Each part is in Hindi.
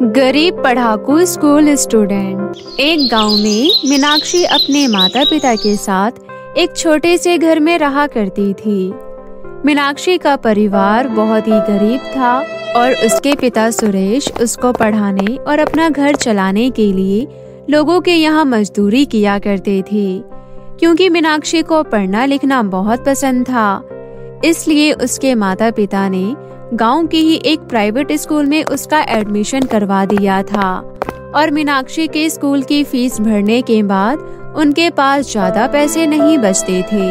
गरीब पढ़ाकू स्कूल स्टूडेंट। एक गांव में मीनाक्षी अपने माता पिता के साथ एक छोटे से घर में रहा करती थी। मीनाक्षी का परिवार बहुत ही गरीब था और उसके पिता सुरेश उसको पढ़ाने और अपना घर चलाने के लिए लोगों के यहाँ मजदूरी किया करते थे। क्योंकि मीनाक्षी को पढ़ना लिखना बहुत पसंद था, इसलिए उसके माता पिता ने गांव के ही एक प्राइवेट स्कूल में उसका एडमिशन करवा दिया था। और मीनाक्षी के स्कूल की फीस भरने के बाद उनके पास ज्यादा पैसे नहीं बचते थे,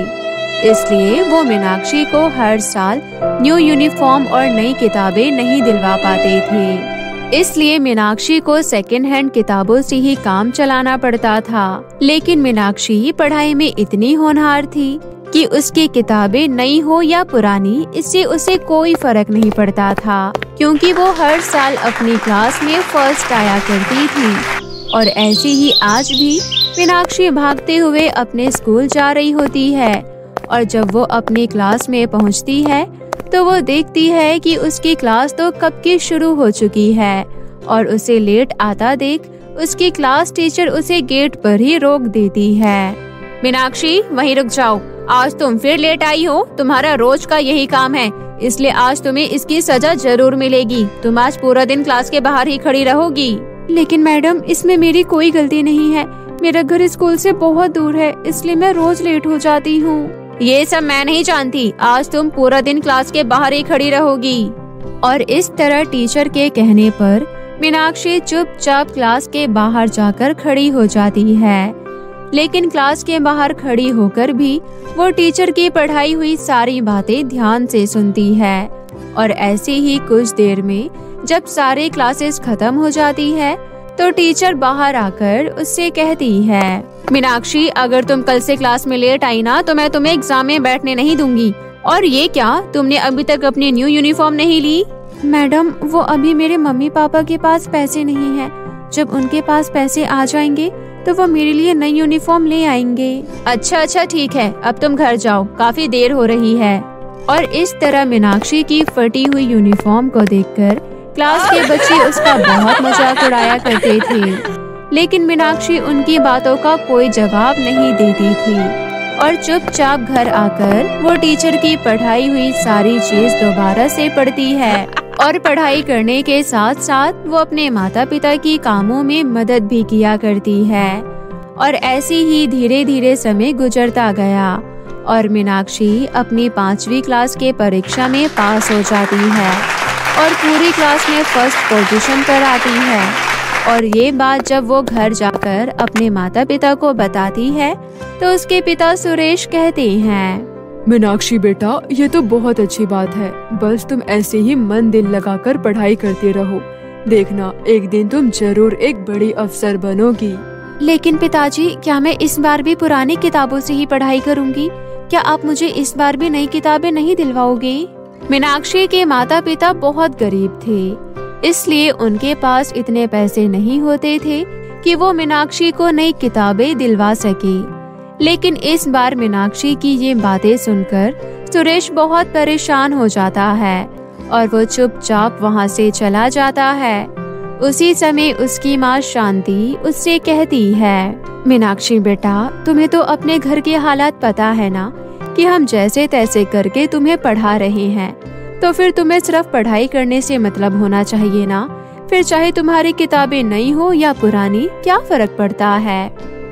इसलिए वो मीनाक्षी को हर साल न्यू यूनिफॉर्म और नई किताबें नहीं दिलवा पाते थे। इसलिए मीनाक्षी को सेकंड हैंड किताबों से ही काम चलाना पड़ता था। लेकिन मीनाक्षी पढ़ाई में इतनी होनहार थी कि उसकी किताबें नई हो या पुरानी, इससे उसे कोई फर्क नहीं पड़ता था, क्योंकि वो हर साल अपनी क्लास में फर्स्ट आया करती थी। और ऐसे ही आज भी मीनाक्षी भागते हुए अपने स्कूल जा रही होती है और जब वो अपनी क्लास में पहुंचती है तो वो देखती है कि उसकी क्लास तो कब की शुरू हो चुकी है और उसे लेट आता देख उसकी क्लास टीचर उसे गेट पर ही रोक देती है। मीनाक्षी, वहीं रुक जाओ, आज तुम फिर लेट आई हो। तुम्हारा रोज का यही काम है, इसलिए आज तुम्हें इसकी सजा जरूर मिलेगी। तुम आज पूरा दिन क्लास के बाहर ही खड़ी रहोगी। लेकिन मैडम, इसमें मेरी कोई गलती नहीं है। मेरा घर स्कूल से बहुत दूर है, इसलिए मैं रोज लेट हो जाती हूँ। ये सब मैं नहीं जानती, आज तुम पूरा दिन क्लास के बाहर ही खड़ी रहोगी। और इस तरह टीचर के कहने पर मीनाक्षी चुपचाप क्लास के बाहर जाकर खड़ी हो जाती है। लेकिन क्लास के बाहर खड़ी होकर भी वो टीचर की पढ़ाई हुई सारी बातें ध्यान से सुनती है। और ऐसे ही कुछ देर में जब सारे क्लासेस खत्म हो जाती है तो टीचर बाहर आकर उससे कहती है, मीनाक्षी, अगर तुम कल से क्लास में लेट आई ना तो मैं तुम्हें एग्जाम में बैठने नहीं दूंगी। और ये क्या, तुमने अभी तक अपनी न्यू यूनिफॉर्म नहीं ली? मैडम, वो अभी मेरे मम्मी पापा के पास पैसे नहीं है। जब उनके पास पैसे आ जाएंगे तो वो मेरे लिए नई यूनिफॉर्म ले आएंगे। अच्छा ठीक है, अब तुम घर जाओ, काफी देर हो रही है। और इस तरह मीनाक्षी की फटी हुई यूनिफॉर्म को देखकर क्लास के बच्चे उसका बहुत मजाक उड़ाया करते थे। लेकिन मीनाक्षी उनकी बातों का कोई जवाब नहीं देती थी और चुपचाप घर आकर वो टीचर की पढ़ाई हुई सारी चीज दोबारा से पढ़ती है। और पढ़ाई करने के साथ साथ वो अपने माता पिता की कामों में मदद भी किया करती है। और ऐसे ही धीरे धीरे समय गुजरता गया और मीनाक्षी अपनी 5वीं क्लास के परीक्षा में पास हो जाती है और पूरी क्लास में फर्स्ट पोजीशन पर आती है। और ये बात जब वो घर जाकर अपने माता पिता को बताती है तो उसके पिता सुरेश कहते हैं, मीनाक्षी बेटा, ये तो बहुत अच्छी बात है। बस तुम ऐसे ही मन दिल लगाकर पढ़ाई करते रहो। देखना, एक दिन तुम जरूर एक बड़ी अफसर बनोगी। लेकिन पिताजी, क्या मैं इस बार भी पुरानी किताबों से ही पढ़ाई करूंगी? क्या आप मुझे इस बार भी नई किताबें नहीं दिलवाओगे? मीनाक्षी के माता पिता बहुत गरीब थे, इसलिए उनके पास इतने पैसे नहीं होते थे कि वो मीनाक्षी को नई किताबें दिलवा सके। लेकिन इस बार मीनाक्षी की ये बातें सुनकर सुरेश बहुत परेशान हो जाता है और वो चुपचाप वहाँ से चला जाता है। उसी समय उसकी माँ शांति उससे कहती है, मीनाक्षी बेटा, तुम्हें तो अपने घर के हालात पता है ना कि हम जैसे तैसे करके तुम्हें पढ़ा रहे हैं, तो फिर तुम्हें सिर्फ पढ़ाई करने से मतलब होना चाहिए ना। फिर चाहे तुम्हारी किताबें नई हो या पुरानी, क्या फर्क पड़ता है?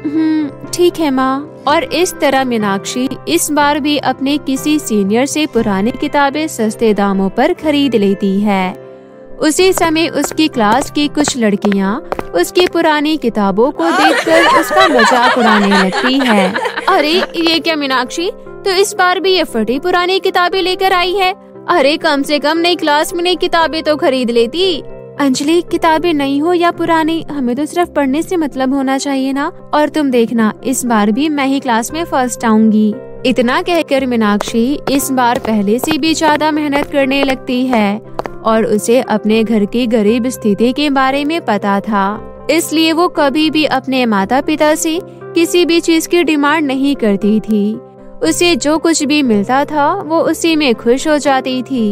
ठीक है माँ। और इस तरह मीनाक्षी इस बार भी अपने किसी सीनियर से पुरानी किताबें सस्ते दामों पर खरीद लेती है। उसी समय उसकी क्लास की कुछ लड़कियाँ उसकी पुरानी किताबों को देखकर उसका मजाक उड़ाने लगती है। अरे ये क्या मीनाक्षी, तो इस बार भी ये फटी पुरानी किताबें लेकर आई है? अरे कम से कम नई क्लास में नई किताबें तो खरीद लेती। अंजलि, किताबें नई हो या पुरानी, हमें तो सिर्फ पढ़ने से मतलब होना चाहिए ना। और तुम देखना, इस बार भी मैं ही क्लास में फर्स्ट आऊंगी। इतना कहकर मीनाक्षी इस बार पहले से भी ज्यादा मेहनत करने लगती है और उसे अपने घर की गरीब स्थिति के बारे में पता था, इसलिए वो कभी भी अपने माता पिता से किसी भी चीज की डिमांड नहीं करती थी। उसे जो कुछ भी मिलता था वो उसी में खुश हो जाती थी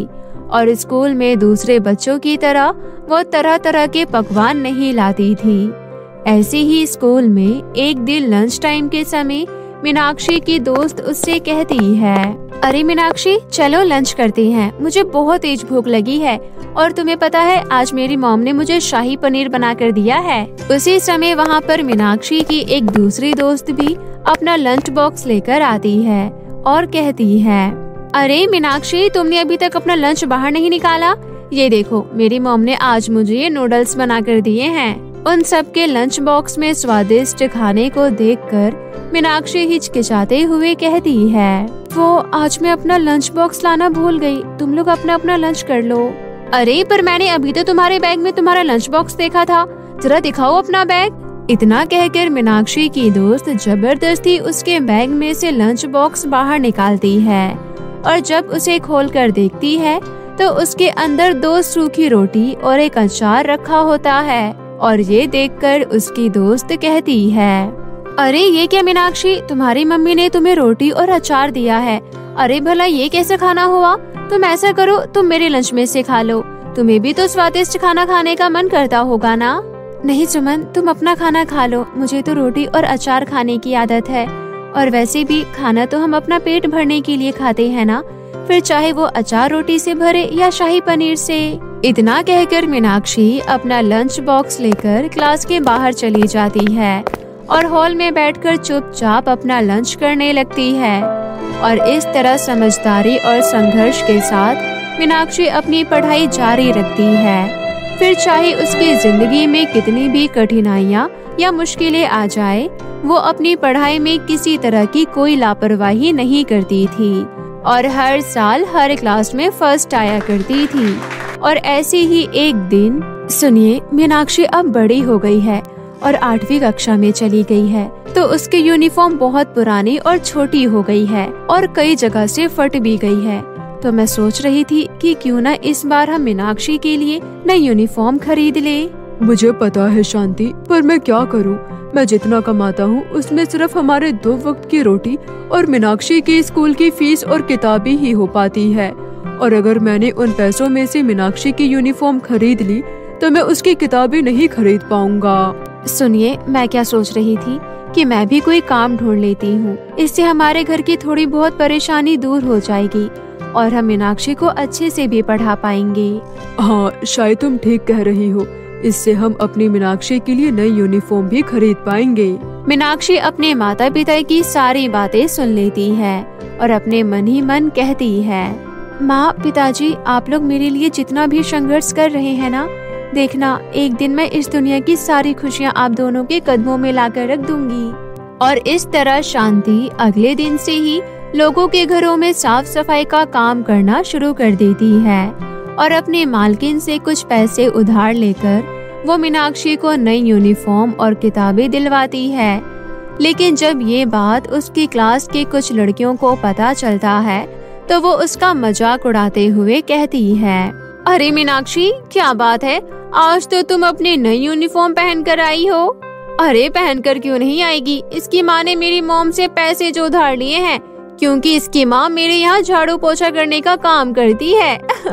और स्कूल में दूसरे बच्चों की तरह वो तरह तरह के पकवान नहीं लाती थी। ऐसे ही स्कूल में एक दिन लंच टाइम के समय मीनाक्षी की दोस्त उससे कहती है, अरे मीनाक्षी चलो लंच करते हैं, मुझे बहुत तेज भूख लगी है और तुम्हें पता है आज मेरी मॉम ने मुझे शाही पनीर बना कर दिया है। उसी समय वहाँ पर मीनाक्षी की एक दूसरी दोस्त भी अपना लंच बॉक्स लेकर आती है और कहती है, अरे मीनाक्षी तुमने अभी तक अपना लंच बाहर नहीं निकाला, ये देखो मेरी मॉम ने आज मुझे ये नूडल्स बना कर दिए हैं। उन सब के लंच बॉक्स में स्वादिष्ट खाने को देखकर मीनाक्षी हिचकिचाते हुए कहती है, वो आज मैं अपना लंच बॉक्स लाना भूल गई, तुम लोग अपना अपना लंच कर लो। अरे पर मैंने अभी तो तुम्हारे बैग में तुम्हारा लंच बॉक्स देखा था, जरा दिखाओ अपना बैग। इतना कहकर मीनाक्षी की दोस्त जबरदस्ती उसके बैग में से लंच बॉक्स बाहर निकालती है और जब उसे खोलकर देखती है तो उसके अंदर 2 सूखी रोटी और एक अचार रखा होता है और ये देखकर उसकी दोस्त कहती है, अरे ये क्या मीनाक्षी, तुम्हारी मम्मी ने तुम्हें रोटी और अचार दिया है, अरे भला ये कैसे खाना हुआ? तुम ऐसा करो तुम मेरे लंच में से खा लो, तुम्हें भी तो स्वादिष्ट खाना खाने का मन करता होगा ना। नहीं सुमन तुम अपना खाना खा लो, मुझे तो रोटी और अचार खाने की आदत है और वैसे भी खाना तो हम अपना पेट भरने के लिए खाते हैं ना, फिर चाहे वो अचार रोटी से भरे या शाही पनीर से। इतना कहकर मीनाक्षी अपना लंच बॉक्स लेकर क्लास के बाहर चली जाती है और हॉल में बैठकर चुपचाप अपना लंच करने लगती है और इस तरह समझदारी और संघर्ष के साथ मीनाक्षी अपनी पढ़ाई जारी रखती है। फिर चाहे उसकी जिंदगी में कितनी भी कठिनाइयाँ या मुश्किलें आ जाए, वो अपनी पढ़ाई में किसी तरह की कोई लापरवाही नहीं करती थी और हर साल हर क्लास में फर्स्ट आया करती थी। और ऐसे ही एक दिन, सुनिए मीनाक्षी अब बड़ी हो गई है और 8वीं कक्षा में चली गई है, तो उसकी यूनिफॉर्म बहुत पुरानी और छोटी हो गई है और कई जगह से फट भी गई है। तो मैं सोच रही थी कि क्यों न इस बार हम मीनाक्षी के लिए नई यूनिफॉर्म खरीद ले। मुझे पता है शांति, पर मैं क्या करूं? मैं जितना कमाता हूं उसमें सिर्फ हमारे 2 वक्त की रोटी और मीनाक्षी की स्कूल की फीस और किताबें ही हो पाती है। और अगर मैंने उन पैसों में से मीनाक्षी की यूनिफॉर्म खरीद ली तो मैं उसकी किताबें नहीं खरीद पाऊंगा। सुनिए मैं क्या सोच रही थी कि मैं भी कोई काम ढूंढ लेती हूँ, इससे हमारे घर की थोड़ी बहुत परेशानी दूर हो जाएगी और हम मीनाक्षी को अच्छे से भी पढ़ा पाएंगे। हाँ शायद तुम ठीक कह रही हो, इससे हम अपनी मीनाक्षी के लिए नई यूनिफॉर्म भी खरीद पाएंगे। मीनाक्षी अपने माता पिता की सारी बातें सुन लेती है और अपने मन ही मन कहती है, माँ पिताजी आप लोग मेरे लिए जितना भी संघर्ष कर रहे हैं ना, देखना एक दिन मैं इस दुनिया की सारी खुशियाँ आप दोनों के कदमों में लाकर रख दूंगी। और इस तरह शांति अगले दिन से ही लोगों के घरों में साफ सफाई का काम करना शुरू कर देती है और अपने मालकिन से कुछ पैसे उधार लेकर वो मीनाक्षी को नई यूनिफॉर्म और किताबें दिलवाती है। लेकिन जब ये बात उसकी क्लास के कुछ लड़कियों को पता चलता है तो वो उसका मजाक उड़ाते हुए कहती है, अरे मीनाक्षी क्या बात है, आज तो तुम अपनी नई यूनिफॉर्म पहन कर आई हो। अरे पहन कर क्यों नहीं आएगी, इसकी माँ ने मेरी मॉम से पैसे जो उधार लिए हैं, क्योंकि इसकी माँ मेरे यहाँ झाड़ू पोछा करने का काम करती है।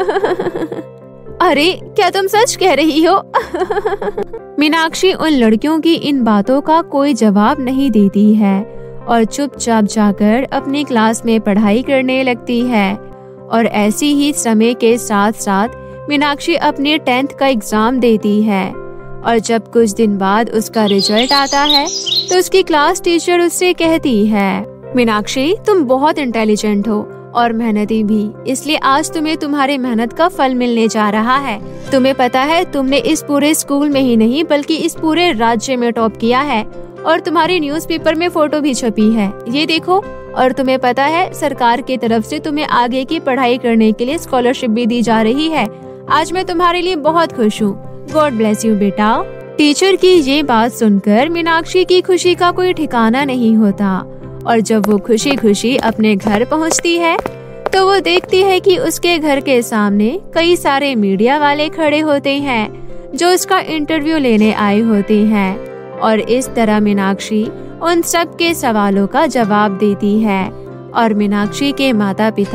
अरे क्या तुम सच कह रही हो? मीनाक्षी उन लड़कियों की इन बातों का कोई जवाब नहीं देती है और चुपचाप जाकर अपनी क्लास में पढ़ाई करने लगती है। और ऐसी ही समय के साथ साथ मीनाक्षी अपने 10th का एग्जाम देती है और जब कुछ दिन बाद उसका रिजल्ट आता है तो उसकी क्लास टीचर उससे कहती है, मीनाक्षी तुम बहुत इंटेलिजेंट हो और मेहनती भी, इसलिए आज तुम्हें तुम्हारी मेहनत का फल मिलने जा रहा है। तुम्हें पता है तुमने इस पूरे स्कूल में ही नहीं बल्कि इस पूरे राज्य में टॉप किया है और तुम्हारी न्यूज़पेपर में फोटो भी छपी है, ये देखो। और तुम्हें पता है सरकार की तरफ से तुम्हें आगे की पढ़ाई करने के लिए स्कॉलरशिप भी दी जा रही है। आज मैं तुम्हारे लिए बहुत खुश हूँ। गॉड ब्लेस यू बेटा। टीचर की ये बात सुनकर मीनाक्षी की खुशी का कोई ठिकाना नहीं होता और जब वो खुशी खुशी अपने घर पहुँचती है तो वो देखती है कि उसके घर के सामने कई सारे मीडिया वाले खड़े होते हैं जो उसका इंटरव्यू लेने आए होते हैं और इस तरह मीनाक्षी उन सब के सवालों का जवाब देती है और मीनाक्षी के माता पिता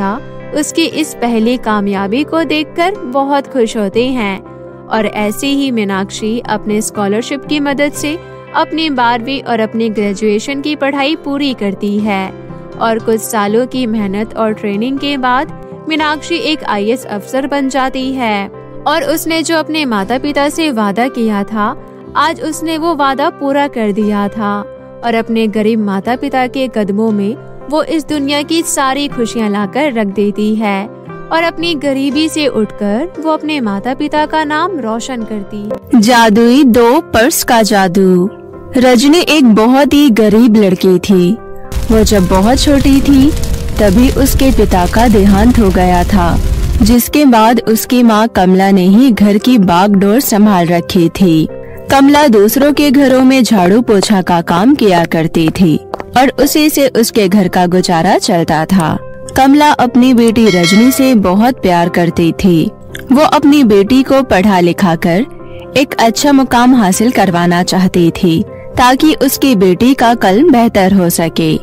उसकी इस पहली कामयाबी को देखकर बहुत खुश होते हैं। और ऐसे ही मीनाक्षी अपने स्कॉलरशिप की मदद से अपनी 12वीं और अपनी ग्रेजुएशन की पढ़ाई पूरी करती है। और कुछ सालों की मेहनत और ट्रेनिंग के बाद मीनाक्षी एक IAS अफसर बन जाती है। और उसने जो अपने माता पिता से वादा किया था, आज उसने वो वादा पूरा कर दिया था। और अपने गरीब माता पिता के कदमों में वो इस दुनिया की सारी खुशियाँ लाकर रख देती है। और अपनी गरीबी से उठकर वो अपने माता पिता का नाम रोशन करती है। जादुई 2 पर्स का जादू। रजनी एक बहुत ही गरीब लड़की थी। वो जब बहुत छोटी थी तभी उसके पिता का देहांत हो गया था, जिसके बाद उसकी माँ कमला ने ही घर की बागडोर संभाल रखी थी। कमला दूसरों के घरों में झाड़ू पोछा का काम किया करती थी और उसी से उसके घर का गुजारा चलता था। कमला अपनी बेटी रजनी से बहुत प्यार करती थी। वो अपनी बेटी को पढ़ा लिखा कर एक अच्छा मुकाम हासिल करवाना चाहती थी ताकि उसकी बेटी का कल बेहतर हो सके।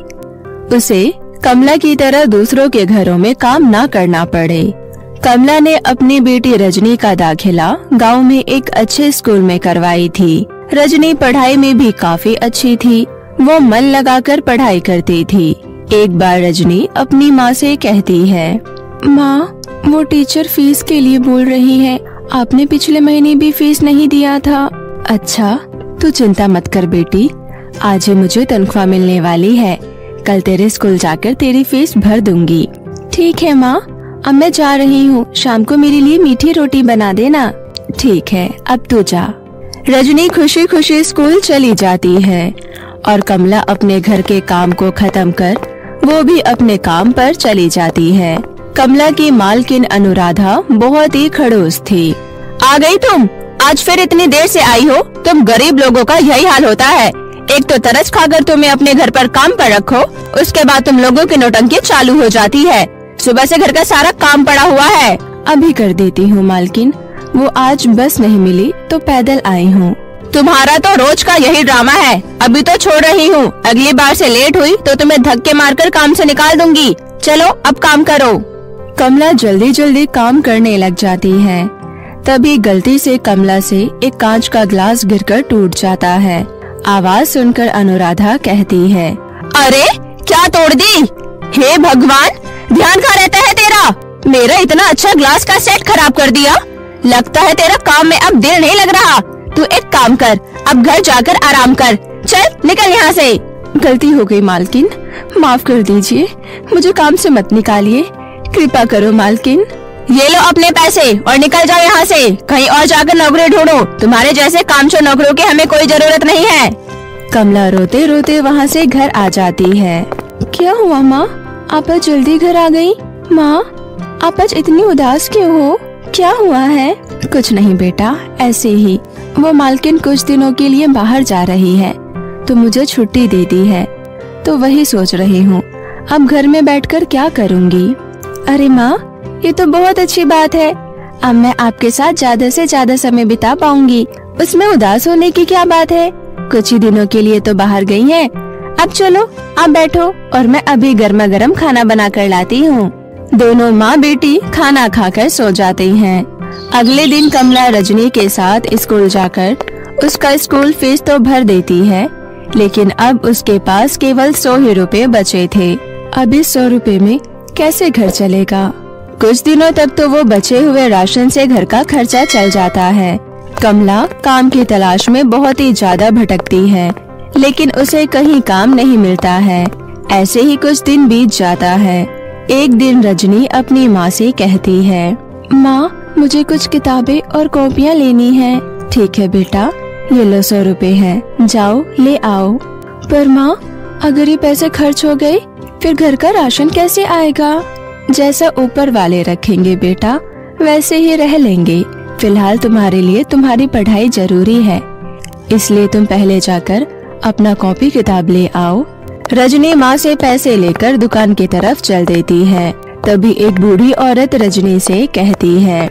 उसे कमला की तरह दूसरों के घरों में काम ना करना पड़े। कमला ने अपनी बेटी रजनी का दाखिला गांव में एक अच्छे स्कूल में करवाई थी। रजनी पढ़ाई में भी काफी अच्छी थी। वो मन लगाकर पढ़ाई करती थी। एक बार रजनी अपनी माँ से कहती है, माँ, वो टीचर फीस के लिए बोल रही है। आपने पिछले महीने भी फीस नहीं दिया था। अच्छा, तू चिंता मत कर बेटी, आज ही मुझे तनख्वाह मिलने वाली है। कल तेरे स्कूल जाकर तेरी फीस भर दूंगी। ठीक है माँ, अब मैं जा रही हूँ। शाम को मेरे लिए मीठी रोटी बना देना। ठीक है, अब तू जा। रजनी खुशी खुशी स्कूल चली जाती है और कमला अपने घर के काम को खत्म कर वो भी अपने काम पर चली जाती है। कमला की मालकिन अनुराधा बहुत ही खड़ूस थी। आ गई तुम? आज फिर इतनी देर से आई हो? तुम गरीब लोगों का यही हाल होता है। एक तो तरस खाकर तुम्हें अपने घर पर काम पर रखो, उसके बाद तुम लोगों की नौटंकी चालू हो जाती है। सुबह से घर का सारा काम पड़ा हुआ है। अभी कर देती हूँ मालकिन, वो आज बस नहीं मिली तो पैदल आई हूँ। तुम्हारा तो रोज का यही ड्रामा है। अभी तो छोड़ रही हूँ, अगली बार से लेट हुई तो तुम्हें धक्के मारकर काम से निकाल दूंगी। चलो अब काम करो। कमला जल्दी जल्दी काम करने लग जाती है। तभी गलती से कमला से एक कांच का ग्लास गिरकर टूट जाता है। आवाज सुनकर अनुराधा कहती है, अरे क्या तोड़ दी? हे भगवान, ध्यान कहाँ रहता है तेरा? मेरा इतना अच्छा ग्लास का सेट खराब कर दिया। लगता है तेरा काम में अब दिल नहीं लग रहा। तू एक काम कर, अब घर जाकर आराम कर। चल निकल यहाँ से। गलती हो गई मालकिन, माफ कर दीजिए, मुझे काम से मत निकालिए। कृपा करो मालकिन। ये लो अपने पैसे और निकल जाओ यहाँ से। कहीं और जाकर नौकरी ढूंढो। तुम्हारे जैसे कामचोर नौकरों की हमें कोई जरूरत नहीं है। कमला रोते रोते वहाँ से घर आ जाती है। क्या हुआ माँ, आप आज जल्दी घर आ गई? माँ, आप आज इतनी उदास क्यों हो? क्या हुआ है? कुछ नहीं बेटा, ऐसे ही। वो मालकिन कुछ दिनों के लिए बाहर जा रही है तो मुझे छुट्टी दे दी है, तो वही सोच रही हूँ अब घर में बैठकर क्या करूँगी। अरे माँ, ये तो बहुत अच्छी बात है। अब मैं आपके साथ ज्यादा से ज्यादा समय बिता पाऊंगी। उसमें उदास होने की क्या बात है? कुछ ही दिनों के लिए तो बाहर गई हैं। अब चलो आप बैठो और मैं अभी गर्मा गर्म खाना बना कर लाती हूँ। दोनों माँ बेटी खाना खाकर सो जाती हैं। अगले दिन कमला रजनी के साथ स्कूल जाकर उसका स्कूल फीस तो भर देती है, लेकिन अब उसके पास केवल 100 ही रुपए बचे थे। अब इस 100 रुपए में कैसे घर चलेगा? कुछ दिनों तक तो वो बचे हुए राशन से घर का खर्चा चल जाता है। कमला काम की तलाश में बहुत ही ज्यादा भटकती है, लेकिन उसे कहीं काम नहीं मिलता है। ऐसे ही कुछ दिन बीत जाता है। एक दिन रजनी अपनी माँ से कहती है, माँ, मुझे कुछ किताबें और कॉपियाँ लेनी हैं। ठीक है बेटा, ये लो 100 रुपए हैं, जाओ ले आओ। पर माँ, अगर ये पैसे खर्च हो गए फिर घर का राशन कैसे आएगा? जैसा ऊपर वाले रखेंगे बेटा, वैसे ही रह लेंगे। फिलहाल तुम्हारे लिए तुम्हारी पढ़ाई जरूरी है, इसलिए तुम पहले जाकर अपना कॉपी किताब ले आओ। रजनी माँ से पैसे लेकर दुकान की तरफ चल देती है। तभी एक बूढ़ी औरत रजनी से कहती है,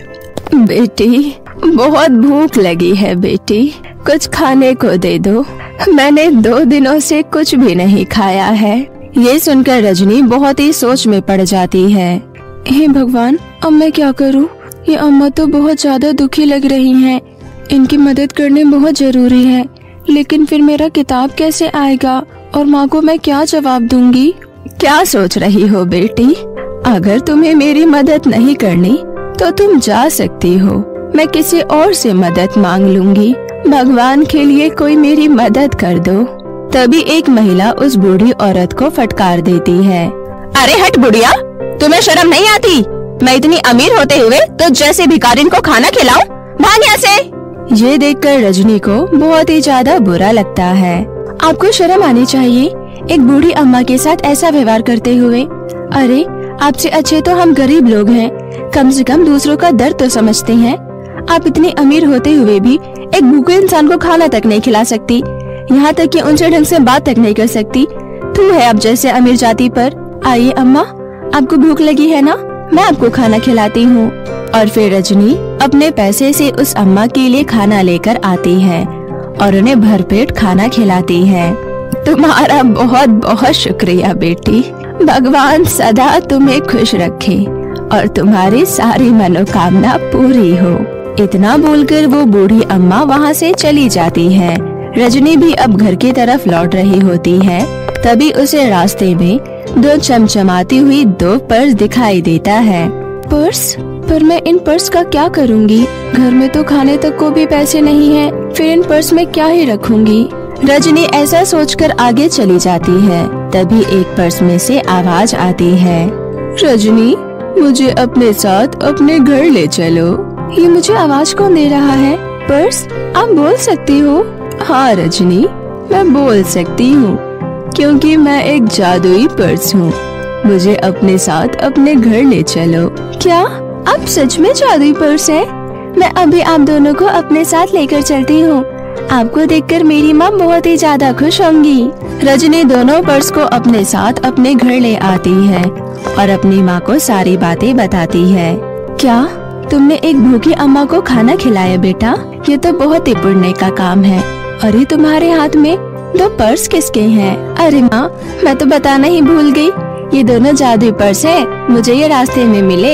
बेटी, बहुत भूख लगी है बेटी, कुछ खाने को दे दो। मैंने 2 दिनों से कुछ भी नहीं खाया है। ये सुनकर रजनी बहुत ही सोच में पड़ जाती है। हे भगवान, अब मैं क्या करूं? ये अम्मा तो बहुत ज्यादा दुखी लग रही हैं। इनकी मदद करनी बहुत जरूरी है, लेकिन फिर मेरा किताब कैसे आएगा और माँ को मैं क्या जवाब दूंगी? क्या सोच रही हो बेटी? अगर तुम्हें मेरी मदद नहीं करनी तो तुम जा सकती हो। मैं किसी और से मदद मांग लूंगी। भगवान के लिए कोई मेरी मदद कर दो। तभी एक महिला उस बूढ़ी औरत को फटकार देती है। अरे हट बुढ़िया, तुम्हें शर्म नहीं आती? मैं इतनी अमीर होते हुए तो जैसे भिखारिन को खाना खिलाऊं? भाग यहाँ से। ये देखकर रजनी को बहुत ही ज्यादा बुरा लगता है। आपको शर्म आनी चाहिए एक बूढ़ी अम्मा के साथ ऐसा व्यवहार करते हुए। अरे आपसे अच्छे तो हम गरीब लोग हैं, कम से कम दूसरों का दर्द तो समझते हैं। आप इतने अमीर होते हुए भी एक भूखे इंसान को खाना तक नहीं खिला सकती, यहाँ तक कि उनसे ढंग से बात तक नहीं कर सकती। तू है आप जैसे अमीर जाति पर। आइए अम्मा, आपको भूख लगी है ना? मैं आपको खाना खिलाती हूँ। और फिर रजनी अपने पैसे से उस अम्मा के लिए खाना लेकर आती है और उन्हें भरपेट खाना खिलाती है। तुम्हारा बहुत बहुत शुक्रिया बेटी। भगवान सदा तुम्हें खुश रखे और तुम्हारी सारी मनोकामना पूरी हो। इतना बोलकर वो बूढ़ी अम्मा वहाँ से चली जाती है। रजनी भी अब घर की तरफ लौट रही होती है। तभी उसे रास्ते में दो चमचमाती हुई दो पर्स दिखाई देता है। पर्स? पर मैं इन पर्स का क्या करूँगी? घर में तो खाने तक को भी पैसे नहीं है, फिर इन पर्स में क्या ही रखूंगी? रजनी ऐसा सोचकर आगे चली जाती है। तभी एक पर्स में से आवाज आती है। रजनी, मुझे अपने साथ अपने घर ले चलो। ये मुझे आवाज कौन दे रहा है? पर्स, आप बोल सकती हो? हाँ रजनी, मैं बोल सकती हूँ, क्योंकि मैं एक जादुई पर्स हूँ। मुझे अपने साथ अपने घर ले चलो। क्या आप सच में जादुई पर्स है? मैं अभी आप दोनों को अपने साथ लेकर चलती हूँ। आपको देखकर मेरी माँ बहुत ही ज्यादा खुश होंगी। रजनी दोनों पर्स को अपने साथ अपने घर ले आती है और अपनी माँ को सारी बातें बताती है। क्या तुमने एक भूखी अम्मा को खाना खिलाया बेटा? ये तो बहुत ही पुण्य का काम है। अरे तुम्हारे हाथ में दो पर्स किसके हैं? अरे माँ, मैं तो बताना ही भूल गई, ये दोनों जादुई पर्स है, मुझे ये रास्ते में मिले।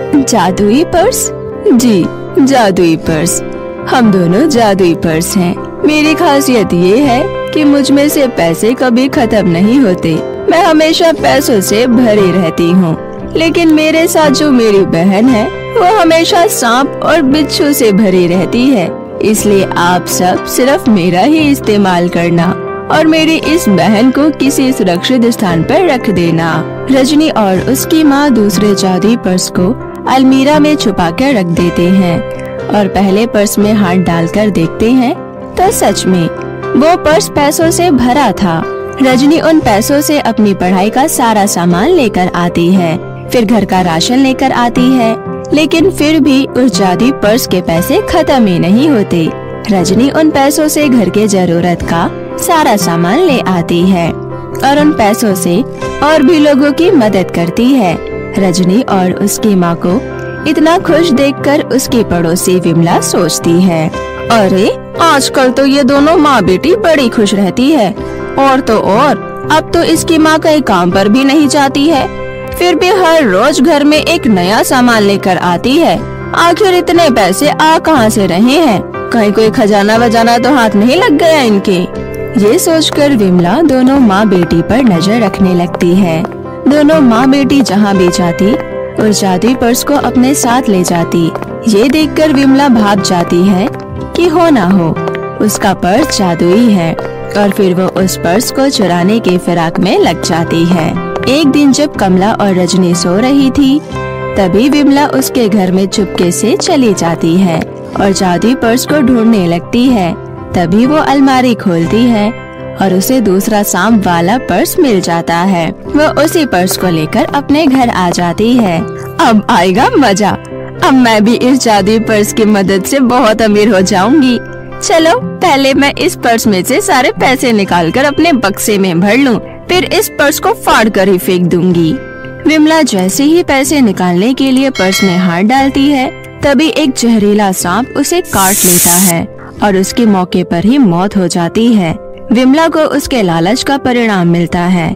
जादुई पर्स? जी, जादुई पर्स। हम दोनों जादुई पर्स हैं। मेरी खासियत ये है कि मुझ में से पैसे कभी खत्म नहीं होते। मैं हमेशा पैसों से भरी रहती हूँ। लेकिन मेरे साथ जो मेरी बहन है वो हमेशा सांप और बिच्छू से भरी रहती है। इसलिए आप सब सिर्फ मेरा ही इस्तेमाल करना और मेरी इस बहन को किसी सुरक्षित स्थान पर रख देना। रजनी और उसकी माँ दूसरे जादुई पर्स को अलमीरा में छुपा कर रख देते हैं और पहले पर्स में हाथ डालकर देखते हैं तो सच में वो पर्स पैसों से भरा था। रजनी उन पैसों से अपनी पढ़ाई का सारा सामान लेकर आती है, फिर घर का राशन लेकर आती है, लेकिन फिर भी उस जादुई पर्स के पैसे खत्म ही नहीं होते। रजनी उन पैसों से घर के जरूरत का सारा सामान ले आती है और उन पैसों से और भी लोगों की मदद करती है। रजनी और उसकी माँ को इतना खुश देखकर उसकी पड़ोसी विमला सोचती है, अरे आजकल तो ये दोनों माँ बेटी बड़ी खुश रहती है। और तो और अब तो इसकी माँ कहीं काम पर भी नहीं जाती है, फिर भी हर रोज घर में एक नया सामान लेकर आती है। आखिर इतने पैसे आ कहाँ से रहे हैं? कहीं कोई खजाना वजाना तो हाथ नहीं लग गया इनके? ये सोचकर विमला दोनों माँ बेटी पर नजर रखने लगती है। दोनों माँ बेटी जहाँ भी जाती उस जादुई पर्स को अपने साथ ले जाती। ये देखकर विमला भाग जाती है कि हो ना हो उसका पर्स जादुई है और फिर वो उस पर्स को चुराने के फिराक में लग जाती है। एक दिन जब कमला और रजनी सो रही थी, तभी विमला उसके घर में चुपके से चली जाती है और जादुई पर्स को ढूंढने लगती है। तभी वो अलमारी खोलती है और उसे दूसरा सांप वाला पर्स मिल जाता है। वो उसी पर्स को लेकर अपने घर आ जाती है। अब आएगा मजा, अब मैं भी इस जादुई पर्स की मदद से बहुत अमीर हो जाऊंगी। चलो पहले मैं इस पर्स में से सारे पैसे निकालकर अपने बक्से में भर लूं, फिर इस पर्स को फाड़ कर ही फेंक दूंगी। विमला जैसे ही पैसे निकालने के लिए पर्स में हाथ डालती है, तभी एक जहरीला सांप उसे काट लेता है और उसके मौके पर ही मौत हो जाती है। विमला को उसके लालच का परिणाम मिलता है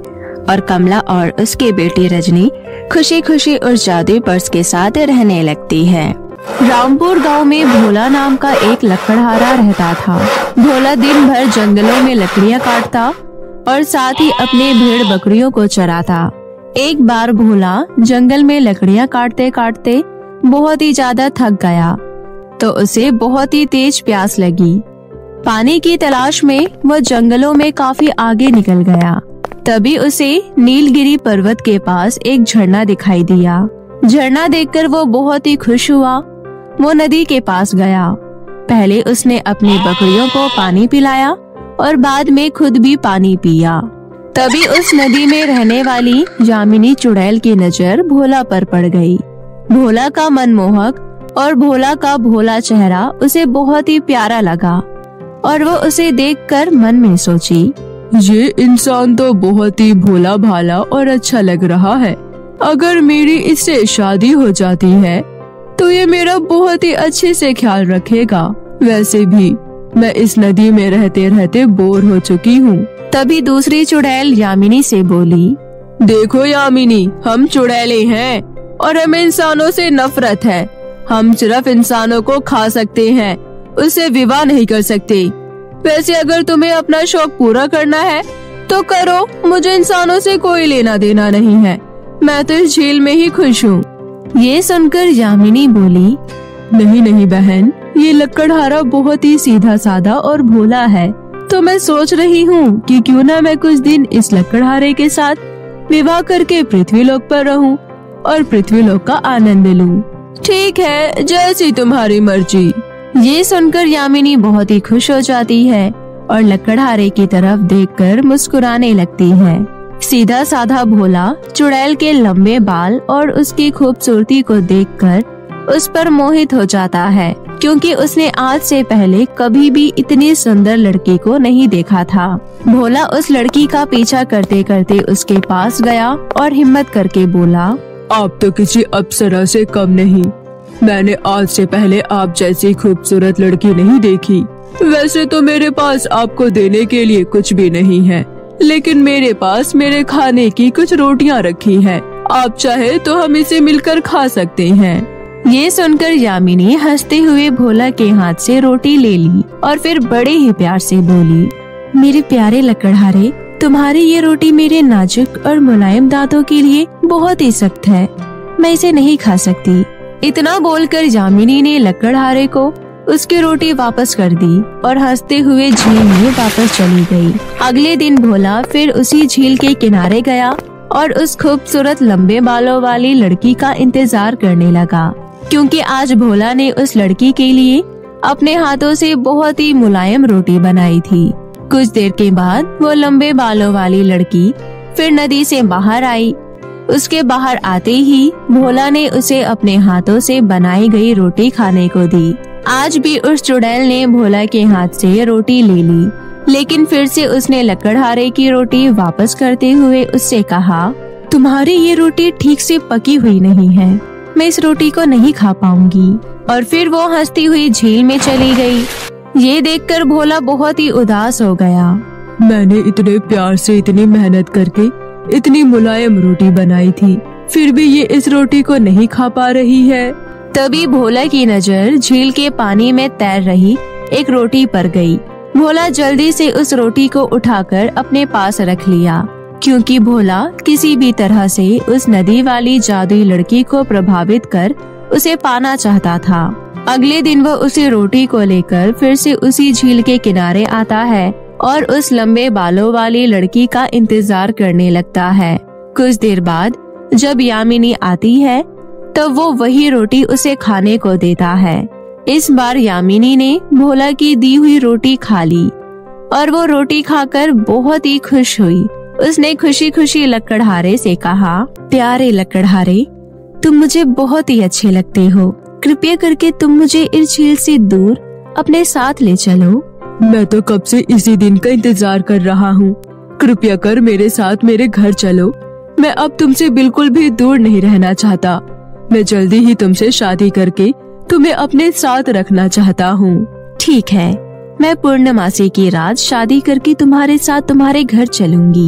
और कमला और उसकी बेटी रजनी खुशी खुशी उस जादुई पर्स के साथ रहने लगती है। रामपुर गांव में भोला नाम का एक लकड़हारा रहता था। भोला दिन भर जंगलों में लकड़ियां काटता और साथ ही अपने भेड़ बकरियों को चराता। एक बार भोला जंगल में लकड़ियां काटते काटते बहुत ही ज्यादा थक गया, तो उसे बहुत ही तेज प्यास लगी। पानी की तलाश में वह जंगलों में काफी आगे निकल गया। तभी उसे नीलगिरी पर्वत के पास एक झरना दिखाई दिया। झरना देखकर वो बहुत ही खुश हुआ। वो नदी के पास गया। पहले उसने अपनी बकरियों को पानी पिलाया और बाद में खुद भी पानी पिया। तभी उस नदी में रहने वाली यामिनी चुड़ैल की नजर भोला पर पड़ गई। भोला का मनमोहक और भोला का भोला चेहरा उसे बहुत ही प्यारा लगा और वो उसे देखकर मन में सोची, ये इंसान तो बहुत ही भोला भाला और अच्छा लग रहा है। अगर मेरी इससे शादी हो जाती है तो ये मेरा बहुत ही अच्छे से ख्याल रखेगा। वैसे भी मैं इस नदी में रहते रहते बोर हो चुकी हूँ। तभी दूसरी चुड़ैल यामिनी से बोली, देखो यामिनी, हम चुड़ैलें हैं और हमें इंसानों से नफरत है। हम सिर्फ इंसानों को खा सकते हैं, उससे विवाह नहीं कर सकते। वैसे अगर तुम्हें अपना शौक पूरा करना है तो करो, मुझे इंसानों से कोई लेना देना नहीं है। मैं तो इस झील में ही खुश हूँ। ये सुनकर यामिनी बोली, नहीं नहीं बहन, ये लकड़हारा बहुत ही सीधा साधा और भोला है। तो मैं सोच रही हूँ कि क्यों ना मैं कुछ दिन इस लकड़हारे के साथ विवाह करके पृथ्वीलोक पर रहूं और पृथ्वीलोक का आनंद लूं। ठीक है, जैसी तुम्हारी मर्जी। ये सुनकर यामिनी बहुत ही खुश हो जाती है और लकड़हारे की तरफ देखकर मुस्कुराने लगती है। सीधा साधा भोला चुड़ैल के लंबे बाल और उसकी खूबसूरती को देखकर उस पर मोहित हो जाता है, क्योंकि उसने आज से पहले कभी भी इतनी सुंदर लड़की को नहीं देखा था। भोला उस लड़की का पीछा करते करते उसके पास गया और हिम्मत करके बोला, आप तो किसी अप्सरा से कम नहीं। मैंने आज से पहले आप जैसी खूबसूरत लड़की नहीं देखी। वैसे तो मेरे पास आपको देने के लिए कुछ भी नहीं है, लेकिन मेरे पास मेरे खाने की कुछ रोटियां रखी हैं। आप चाहे तो हम इसे मिलकर खा सकते हैं। ये सुनकर यामिनी हंसते हुए भोला के हाथ से रोटी ले ली और फिर बड़े ही प्यार से बोली, मेरे प्यारे लकड़हारे, तुम्हारी ये रोटी मेरे नाजुक और मुलायम दांतों के लिए बहुत ही सख्त है। मैं इसे नहीं खा सकती। इतना बोलकर यामिनी ने लकड़हारे को उसकी रोटी वापस कर दी और हंसते हुए झील में वापस चली गई। अगले दिन भोला फिर उसी झील के किनारे गया और उस खूबसूरत लंबे बालों वाली लड़की का इंतजार करने लगा, क्योंकि आज भोला ने उस लड़की के लिए अपने हाथों से बहुत ही मुलायम रोटी बनाई थी। कुछ देर के बाद वो लंबे बालों वाली लड़की फिर नदी से बाहर आई। उसके बाहर आते ही भोला ने उसे अपने हाथों से बनाई गई रोटी खाने को दी। आज भी उस चुड़ैल ने भोला के हाथ से रोटी ले ली, लेकिन फिर से उसने लकड़हारे की रोटी वापस करते हुए उससे कहा, तुम्हारी ये रोटी ठीक से पकी हुई नहीं है, मैं इस रोटी को नहीं खा पाऊंगी। और फिर वो हंसती हुई झील में चली गई। ये देखकर भोला बहुत ही उदास हो गया। मैंने इतने प्यार से इतनी मेहनत करके इतनी मुलायम रोटी बनाई थी, फिर भी ये इस रोटी को नहीं खा पा रही है। तभी भोला की नजर झील के पानी में तैर रही एक रोटी पर गई। भोला जल्दी से उस रोटी को उठाकर अपने पास रख लिया, क्योंकि भोला किसी भी तरह से उस नदी वाली जादुई लड़की को प्रभावित कर उसे पाना चाहता था। अगले दिन वो उसी रोटी को लेकर फिर से उसी झील के किनारे आता है और उस लंबे बालों वाली लड़की का इंतजार करने लगता है। कुछ देर बाद जब यामिनी आती है तब वो वही रोटी उसे खाने को देता है। इस बार यामिनी ने भोला की दी हुई रोटी खा ली और वो रोटी खाकर बहुत ही खुश हुई। उसने खुशी खुशी लकड़हारे से कहा, प्यारे लकड़हारे, तुम मुझे बहुत ही अच्छे लगते हो। कृपया करके तुम मुझे इस झील से दूर अपने साथ ले चलो। मैं तो कब से इसी दिन का इंतजार कर रहा हूँ। कृपया कर मेरे साथ मेरे घर चलो। मैं अब तुमसे बिल्कुल भी दूर नहीं रहना चाहता। मैं जल्दी ही तुमसे शादी करके तुम्हें अपने साथ रखना चाहता हूँ। ठीक है, मैं पूर्णमासी की रात शादी करके तुम्हारे साथ तुम्हारे घर चलूंगी।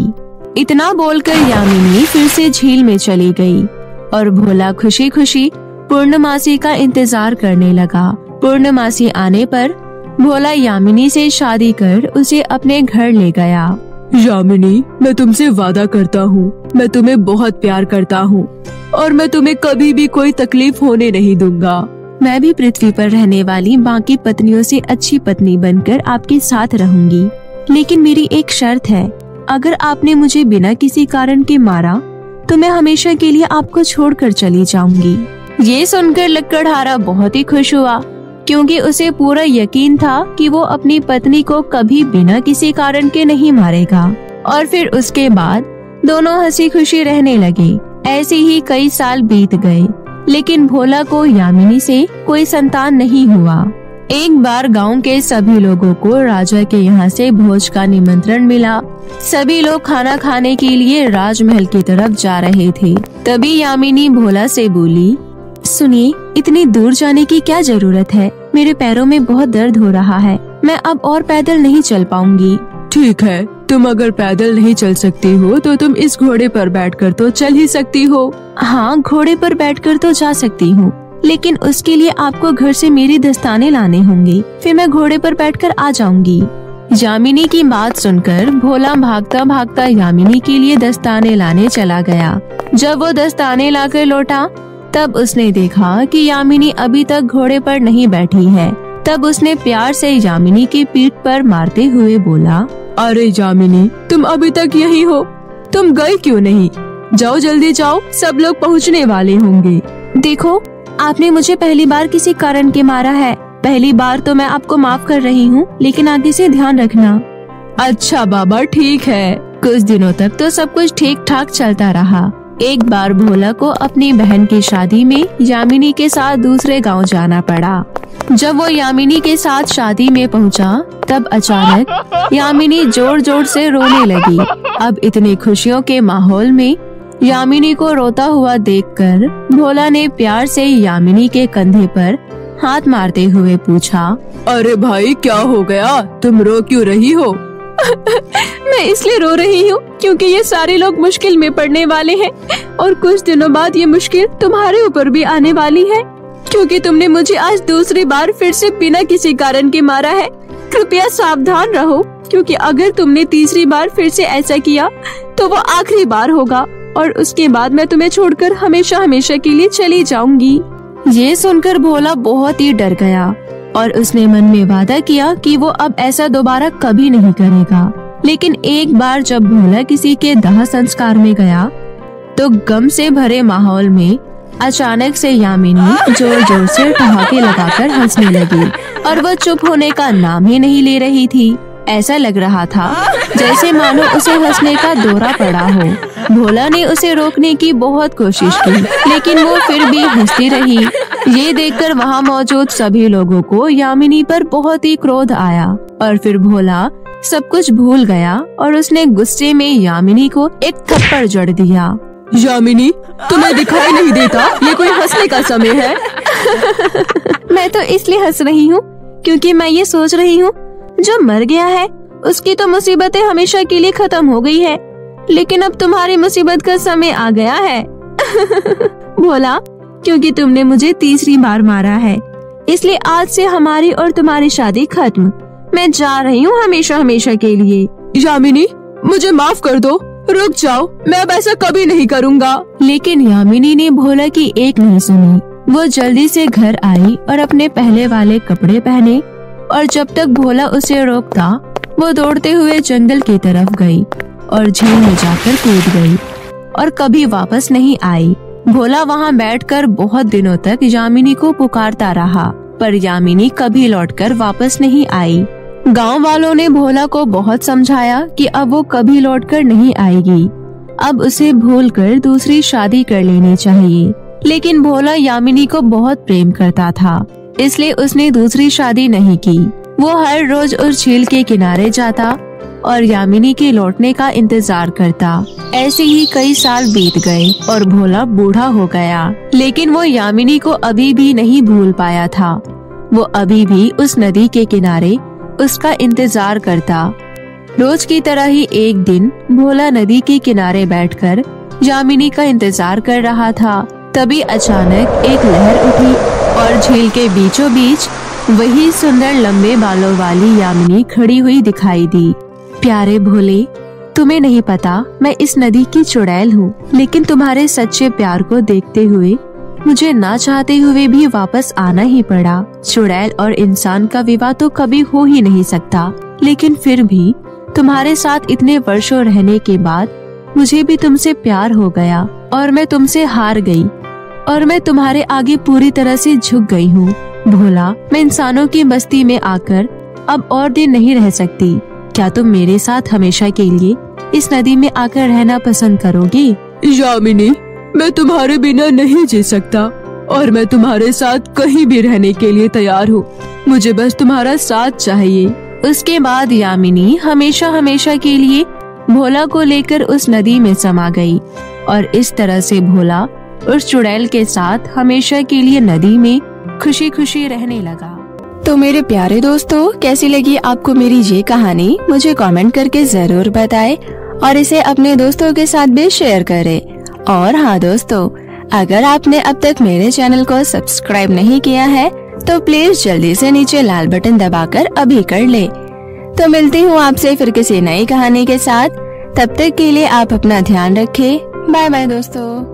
इतना बोलकर यामिनी फिर से झील में चली गई और भोला खुशी खुशी पूर्णमासी का इंतजार करने लगा। पूर्णमासी आने पर भोला यामिनी से शादी कर उसे अपने घर ले गया। यामिनी, मैं तुमसे वादा करता हूँ, मैं तुम्हें बहुत प्यार करता हूँ और मैं तुम्हें कभी भी कोई तकलीफ होने नहीं दूंगा। मैं भी पृथ्वी पर रहने वाली बाकी पत्नियों से अच्छी पत्नी बनकर आपके साथ रहूंगी, लेकिन मेरी एक शर्त है, अगर आपने मुझे बिना किसी कारण के मारा तो मैं हमेशा के लिए आपको छोड़कर चली जाऊंगी। ये सुनकर लकड़हारा बहुत ही खुश हुआ, क्योंकि उसे पूरा यकीन था कि वो अपनी पत्नी को कभी बिना किसी कारण के नहीं मारेगा। और फिर उसके बाद दोनों हंसी खुशी रहने लगे। ऐसे ही कई साल बीत गए, लेकिन भोला को यामिनी से कोई संतान नहीं हुआ। एक बार गांव के सभी लोगों को राजा के यहाँ से भोज का निमंत्रण मिला। सभी लोग खाना खाने के लिए राजमहल की तरफ जा रहे थे। तभी यामिनी भोला से बोली, सुनिए, इतनी दूर जाने की क्या जरूरत है? मेरे पैरों में बहुत दर्द हो रहा है, मैं अब और पैदल नहीं चल पाऊंगी। ठीक है, तुम अगर पैदल नहीं चल सकती हो तो तुम इस घोड़े पर बैठकर तो चल ही सकती हो। हाँ, घोड़े पर बैठकर तो जा सकती हूँ, लेकिन उसके लिए आपको घर से मेरी दस्ताने लाने होंगे, फिर मैं घोड़े पर बैठकर आ जाऊंगी। यामिनी की बात सुनकर भोला भागता भागता यामिनी के लिए दस्ताने लाने चला गया। जब वो दस्ताने लाकर लौटा तब उसने देखा कि यामिनी अभी तक घोड़े पर नहीं बैठी है। तब उसने प्यार से यामिनी की पीठ पर मारते हुए बोला, अरे यामिनी, तुम अभी तक यही हो? तुम गई क्यों नहीं? जाओ, जल्दी जाओ, सब लोग पहुँचने वाले होंगे। देखो, आपने मुझे पहली बार किसी कारण के मारा है। पहली बार तो मैं आपको माफ कर रही हूँ, लेकिन आगे से ध्यान रखना। अच्छा बाबा, ठीक है। कुछ दिनों तक तो सब कुछ ठीक ठाक चलता रहा। एक बार भोला को अपनी बहन की शादी में यामिनी के साथ दूसरे गांव जाना पड़ा। जब वो यामिनी के साथ शादी में पहुंचा, तब अचानक यामिनी जोर जोर से रोने लगी। अब इतने खुशियों के माहौल में यामिनी को रोता हुआ देखकर भोला ने प्यार से यामिनी के कंधे पर हाथ मारते हुए पूछा, अरे भाई, क्या हो गया? तुम रो क्यों रही हो? मैं इसलिए रो रही हूँ क्योंकि ये सारे लोग मुश्किल में पड़ने वाले हैं और कुछ दिनों बाद ये मुश्किल तुम्हारे ऊपर भी आने वाली है, क्योंकि तुमने मुझे आज दूसरी बार फिर से बिना किसी कारण के मारा है। कृपया सावधान रहो, क्योंकि अगर तुमने तीसरी बार फिर से ऐसा किया तो वो आखिरी बार होगा और उसके बाद मैं तुम्हें छोड़कर हमेशा हमेशा के लिए चली जाऊंगी। ये सुनकर भोला बहुत ही डर गया और उसने मन में वादा किया कि वो अब ऐसा दोबारा कभी नहीं करेगा। लेकिन एक बार जब भोला किसी के दाह संस्कार में गया तो गम से भरे माहौल में अचानक से यामिनी जोर जोर से ठहाके लगाकर हंसने लगी और वो चुप होने का नाम ही नहीं ले रही थी। ऐसा लग रहा था जैसे मानो उसे हंसने का दौरा पड़ा हो। भोला ने उसे रोकने की बहुत कोशिश की, लेकिन वो फिर भी हंसती रही। ये देखकर वहाँ मौजूद सभी लोगों को यामिनी पर बहुत ही क्रोध आया और फिर भोला सब कुछ भूल गया और उसने गुस्से में यामिनी को एक थप्पड़ जड़ दिया। यामिनी, तुम्हें दिखाई नहीं देता ये कोई हंसने का समय है? मैं तो इसलिए हंस रही हूँ क्योंकि मैं ये सोच रही हूँ, जो मर गया है उसकी तो मुसीबतें हमेशा के लिए खत्म हो गई है, लेकिन अब तुम्हारी मुसीबत का समय आ गया है। भोला, क्योंकि तुमने मुझे तीसरी बार मारा है, इसलिए आज से हमारी और तुम्हारी शादी खत्म। मैं जा रही हूँ हमेशा हमेशा के लिए। यामिनी, मुझे माफ कर दो, रुक जाओ, मैं अब ऐसा कभी नहीं करूँगा। लेकिन यामिनी ने भोला की एक नहीं सुनी। वो जल्दी से घर आई और अपने पहले वाले कपड़े पहने और जब तक भोला उसे रोकता वो दौड़ते हुए जंगल की तरफ गई और झील में जाकर कूद गई और कभी वापस नहीं आई। भोला वहाँ बैठकर बहुत दिनों तक यामिनी को पुकारता रहा, पर यामिनी कभी लौटकर वापस नहीं आई। गांव वालों ने भोला को बहुत समझाया कि अब वो कभी लौटकर नहीं आएगी, अब उसे भूलकर दूसरी शादी कर लेनी चाहिए। लेकिन भोला यामिनी को बहुत प्रेम करता था, इसलिए उसने दूसरी शादी नहीं की। वो हर रोज उस झील के किनारे जाता और यामिनी के लौटने का इंतजार करता। ऐसे ही कई साल बीत गए और भोला बूढ़ा हो गया, लेकिन वो यामिनी को अभी भी नहीं भूल पाया था। वो अभी भी उस नदी के किनारे उसका इंतजार करता। रोज की तरह ही एक दिन भोला नदी के किनारे बैठकर यामिनी का इंतजार कर रहा था। तभी अचानक एक लहर उठी और झील के बीचों बीच वही सुंदर लंबे बालों वाली यामिनी खड़ी हुई दिखाई दी। प्यारे भोले, तुम्हें नहीं पता मैं इस नदी की चुड़ैल हूँ, लेकिन तुम्हारे सच्चे प्यार को देखते हुए मुझे ना चाहते हुए भी वापस आना ही पड़ा। चुड़ैल और इंसान का विवाह तो कभी हो ही नहीं सकता, लेकिन फिर भी तुम्हारे साथ इतने वर्षों रहने के बाद मुझे भी तुमसे प्यार हो गया और मैं तुमसे हार गई और मैं तुम्हारे आगे पूरी तरह से झुक गई हूँ। भोला, मैं इंसानों की बस्ती में आकर अब और दिन नहीं रह सकती। क्या तुम मेरे साथ हमेशा के लिए इस नदी में आकर रहना पसंद करोगी? यामिनी, मैं तुम्हारे बिना नहीं जी सकता और मैं तुम्हारे साथ कहीं भी रहने के लिए तैयार हूँ। मुझे बस तुम्हारा साथ चाहिए। उसके बाद यामिनी हमेशा हमेशा के लिए भोला को लेकर उस नदी में समा गई और इस तरह से भोला उस चुड़ैल के साथ हमेशा के लिए नदी में खुशी खुशी रहने लगा। तो मेरे प्यारे दोस्तों, कैसी लगी आपको मेरी ये कहानी? मुझे कमेंट करके जरूर बताएं और इसे अपने दोस्तों के साथ भी शेयर करें। और हाँ दोस्तों, अगर आपने अब तक मेरे चैनल को सब्सक्राइब नहीं किया है तो प्लीज जल्दी से नीचे लाल बटन दबाकर अभी कर ले। तो मिलती हूँ आपसे फिर किसी नई कहानी के साथ। तब तक के लिए आप अपना ध्यान रखें। बाय बाय दोस्तों।